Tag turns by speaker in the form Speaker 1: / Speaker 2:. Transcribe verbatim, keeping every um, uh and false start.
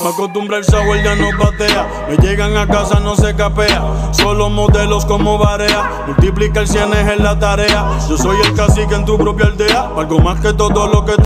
Speaker 1: Me acostumbra el software, ya no patea. Me llegan a casa, no se capea. Solo modelos como Barea. Multiplica el cien es la tarea. Yo soy el cacique en tu propia aldea. Algo más que todo lo que